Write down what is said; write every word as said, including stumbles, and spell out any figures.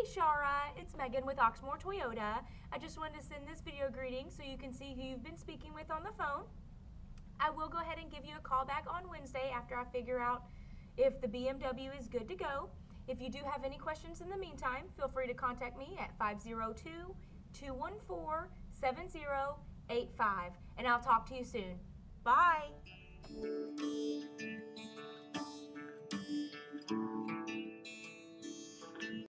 Hey Chara, it's Megan with Oxmoor Toyota. I just wanted to send this video greeting so you can see who you've been speaking with on the phone. I will go ahead and give you a call back on Wednesday after I figure out if the B M W is good to go. If you do have any questions in the meantime, feel free to contact me at five zero two, two one four, seven zero eight five, and I'll talk to you soon. Bye!